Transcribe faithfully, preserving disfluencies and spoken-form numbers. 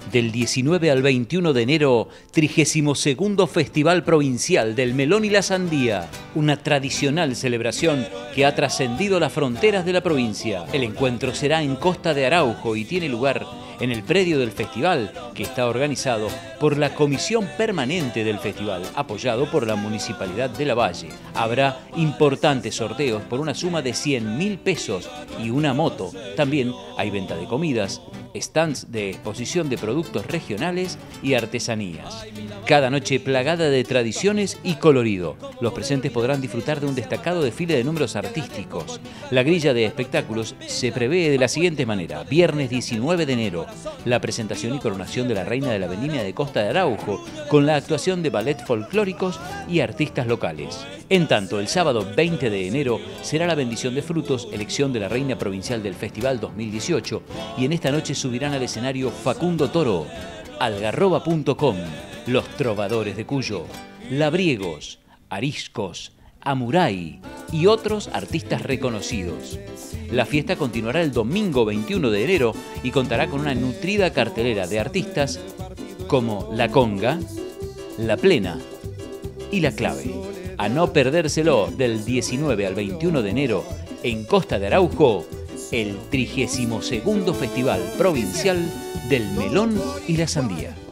Del diecinueve al veintiuno de enero, trigésimo segundo Festival Provincial del Melón y la Sandía. Una tradicional celebración que ha trascendido las fronteras de la provincia. El encuentro será en Costa de Araujo y tiene lugar en el predio del festival, que está organizado por la Comisión Permanente del Festival, apoyado por la Municipalidad de Lavalle. Habrá importantes sorteos por una suma de cien mil pesos y una moto. También hay venta de comidas, stands de exposición de productos regionales y artesanías. Cada noche plagada de tradiciones y colorido. Los presentes podrán disfrutar de un destacado desfile de números artísticos. La grilla de espectáculos se prevé de la siguiente manera. Viernes diecinueve de enero, la presentación y coronación de la Reina de la Vendimia de Costa de Araujo, con la actuación de ballet folclóricos y artistas locales. En tanto, el sábado veinte de enero será la bendición de frutos, elección de la Reina Provincial del Festival dos mil dieciocho, y en esta noche subirán al escenario Facundo Toro, algarroba punto com, Los Trovadores de Cuyo, Labriegos, Ariscos, Amuray y otros artistas reconocidos. La fiesta continuará el domingo veintiuno de enero y contará con una nutrida cartelera de artistas como La Conga, La Plena y La Clave. A no perdérselo, del diecinueve al veintiuno de enero en Costa de Araujo, el trigésimo segundo Festival Provincial del Melón y la Sandía.